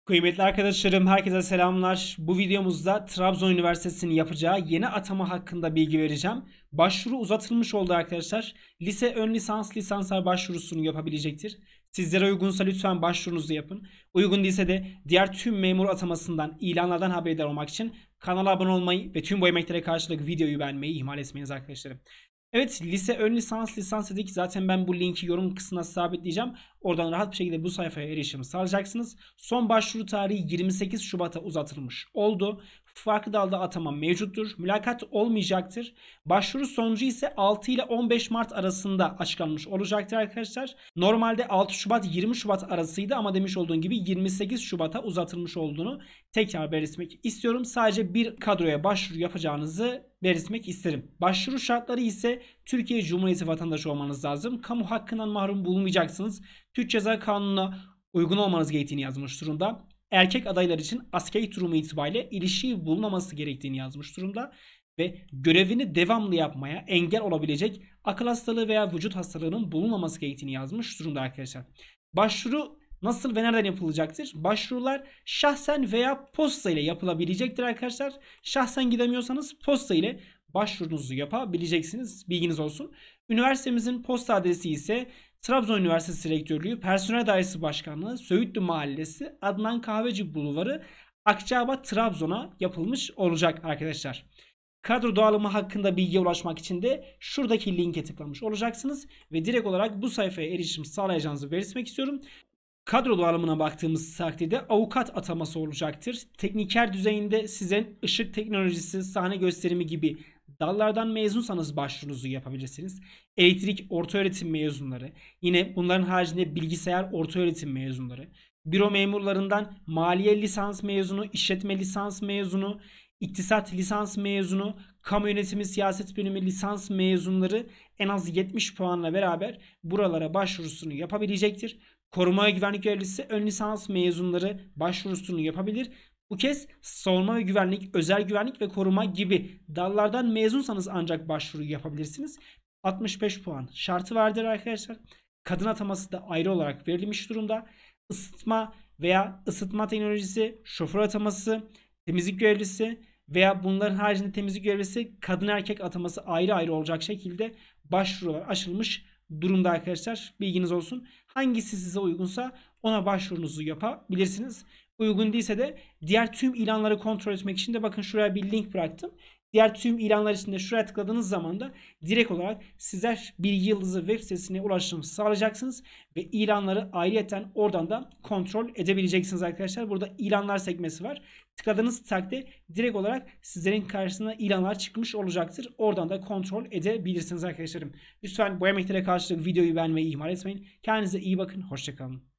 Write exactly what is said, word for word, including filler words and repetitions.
Kıymetli arkadaşlarım, herkese selamlar. Bu videomuzda Trabzon Üniversitesi'nin yapacağı yeni atama hakkında bilgi vereceğim. Başvuru uzatılmış oldu arkadaşlar. Lise ön lisans, lisanslar başvurusunu yapabilecektir. Sizlere uygunsa lütfen başvurunuzu yapın. Uygun değilse de diğer tüm memur atamasından, ilanlardan haberdar olmak için kanala abone olmayı ve tüm bu emeklere karşılık videoyu beğenmeyi ihmal etmeyiniz arkadaşlarım. Evet, lise ön lisans lisans dedik. Zaten ben bu linki yorum kısmına sabitleyeceğim. Oradan rahat bir şekilde bu sayfaya erişim sağlayacaksınız. Son başvuru tarihi yirmi sekiz Şubat'a uzatılmış oldu. Farklı dalda atama mevcuttur. Mülakat olmayacaktır. Başvuru sonucu ise altı ile on beş Mart arasında açıklanmış olacaktır arkadaşlar. Normalde altı Şubat yirmi Şubat arasıydı ama demiş olduğum gibi yirmi sekiz Şubat'a uzatılmış olduğunu tekrar belirtmek istiyorum. Sadece bir kadroya başvuru yapacağınızı belirtmek isterim. Başvuru şartları ise Türkiye Cumhuriyeti vatandaşı olmanız lazım. Kamu hakkından mahrum bulunmayacaksınız. Türk Ceza Kanunu'na uygun olmanız gerektiğini yazmış durumda. Erkek adaylar için askeri durumu itibariyle ilişiği bulunmaması gerektiğini yazmış durumda. Ve görevini devamlı yapmaya engel olabilecek akıl hastalığı veya vücut hastalığının bulunmaması gerektiğini yazmış durumda arkadaşlar. Başvuru nasıl ve nereden yapılacaktır? Başvurular şahsen veya posta ile yapılabilecektir arkadaşlar. Şahsen gidemiyorsanız posta ile başvurunuzu yapabileceksiniz. Bilginiz olsun. Üniversitemizin posta adresi ise Trabzon Üniversitesi Rektörlüğü Personel Dairesi Başkanlığı Söğütlü Mahallesi Adnan Kahveci Bulvarı Akçaabat Trabzon'a yapılmış olacak arkadaşlar. Kadro dağılımı hakkında bilgiye ulaşmak için de şuradaki linke tıklamış olacaksınız ve direkt olarak bu sayfaya erişim sağlayacağınızı belirtmek istiyorum. Kadro dağılımına baktığımız takdirde avukat ataması olacaktır. Tekniker düzeyinde size ışık teknolojisi, sahne gösterimi gibi dallardan mezunsanız başvurunuzu yapabilirsiniz. Elektrik ortaöğretim mezunları, yine bunların haricinde bilgisayar ortaöğretim mezunları, büro memurlarından maliye lisans mezunu, işletme lisans mezunu, iktisat lisans mezunu, kamu yönetimi siyaset bölümü lisans mezunları en az yetmiş puanla beraber buralara başvurusunu yapabilecektir. Koruma ve güvenlik görevlisi ön lisans mezunları başvurusunu yapabilir. Bu kez savunma ve güvenlik, özel güvenlik ve koruma gibi dallardan mezunsanız ancak başvuru yapabilirsiniz. altmış beş puan şartı vardır arkadaşlar. Kadın ataması da ayrı olarak verilmiş durumda. Isıtma veya ısıtma teknolojisi, şoför ataması, temizlik görevlisi veya bunların haricinde temizlik görevlisi kadın erkek ataması ayrı ayrı olacak şekilde başvurular açılmış durumda arkadaşlar. Bilginiz olsun. Hangisi size uygunsa ona başvurunuzu yapabilirsiniz. Uygun değilse de diğer tüm ilanları kontrol etmek için de bakın şuraya bir link bıraktım. Diğer tüm ilanlar için de şuraya tıkladığınız zaman da direkt olarak sizler Bilgi Yıldızı web sitesine ulaşım sağlayacaksınız ve ilanları ayrıyeten oradan da kontrol edebileceksiniz arkadaşlar. Burada ilanlar sekmesi var. Tıkladığınız takdirde direkt olarak sizlerin karşısına ilanlar çıkmış olacaktır. Oradan da kontrol edebilirsiniz arkadaşlarım. Lütfen bu emeklere karşılık videoyu beğenmeyi ihmal etmeyin. Kendinize iyi bakın. Hoşçakalın.